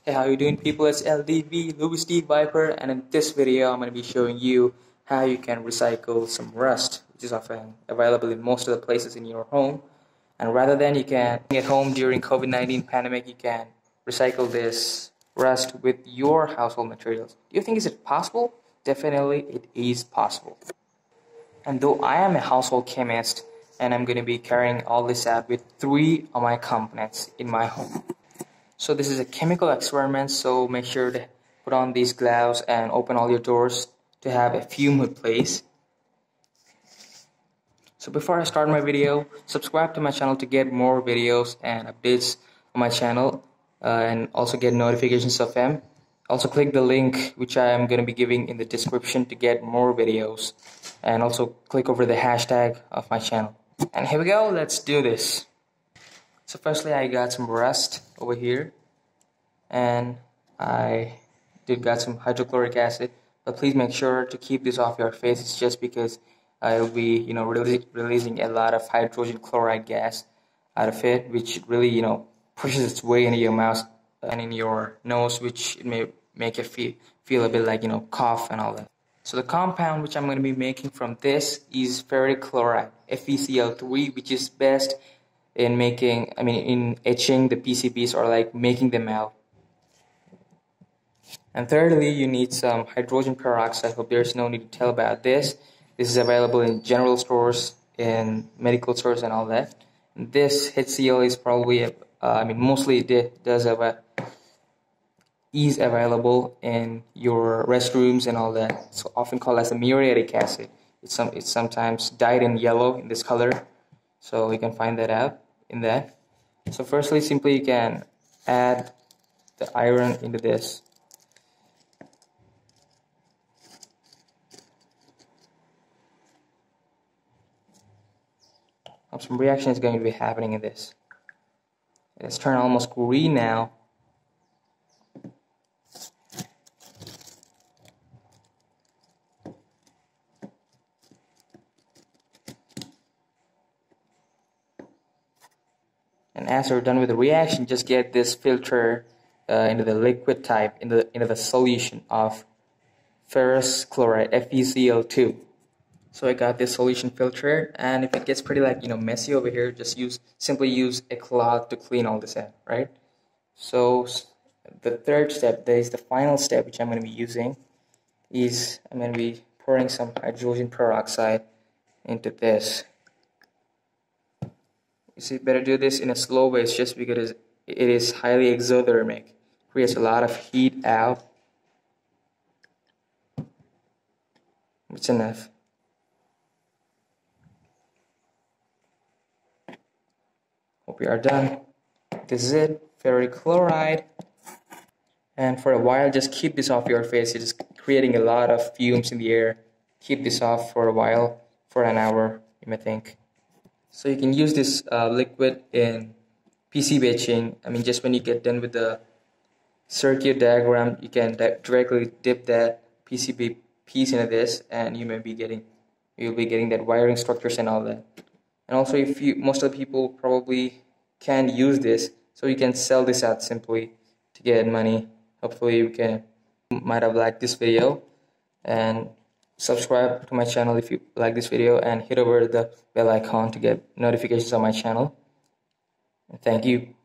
Hey, how you doing, people? It's LDV, Louis D. Viper, and in this video I'm going to be showing you how you can recycle some rust, which is often available in most of the places in your home. And rather than you can at home during COVID-19 pandemic, you can recycle this rust with your household materials. Do you think is it possible? Definitely it is possible. And though I am a household chemist and I'm going to be carrying all this out with 3 of my components in my home. So this is a chemical experiment, so make sure to put on these gloves and open all your doors to have a fume hood place. So before I start my video, subscribe to my channel to get more videos and updates on my channel and also get notifications of them. Also click the link which I am going to be giving in the description to get more videos, and also click over the hashtag of my channel. And here we go, let's do this. So firstly, I got some rust over here, and I did got some hydrochloric acid, but please make sure to keep this off your face. It's just because it'll be releasing a lot of hydrogen chloride gas out of it, which really pushes its way into your mouth and in your nose, which it may make you feel a bit like cough and all that. So the compound which I'm going to be making from this is ferric chloride, FeCl3, which is best in in etching the PCBs or like making them out. And thirdly, you need some hydrogen peroxide. Hope there's no need to tell about this. This is available in general stores, in medical stores and all that. And this HCl is probably mostly is available in your restrooms and all that. It's often called as a muriatic acid. It's sometimes dyed in yellow in this color, so you can find that out in that. So firstly, simply you can add the iron into this. Some reaction is going to be happening in this. It's turned almost green now. And as we're done with the reaction, just get this filter into the liquid type, into the solution of ferrous chloride, FeCl2. So I got this solution filter, and if it gets pretty messy over here, just simply use a cloth to clean all this out, right? So the third step, that is the final step, which I'm going to be using, is I'm going to be pouring some hydrogen peroxide into this. You see, better do this in a slow way. It's just because it is highly exothermic, creates a lot of heat out. It's enough. Hope we are done. This is it, ferric chloride. And for a while, just keep this off your face. It is creating a lot of fumes in the air. Keep this off for a while, for an hour, you may think. So you can use this liquid in PCB etching. Just when you get done with the circuit diagram, you can directly dip that PCB piece into this, and you'll be getting that wiring structures and all that. And also, most of the people probably can use this, so you can sell this out simply to get money. Hopefully you might have liked this video, and subscribe to my channel if you like this video, and hit over the bell icon to get notifications on my channel. Thank you.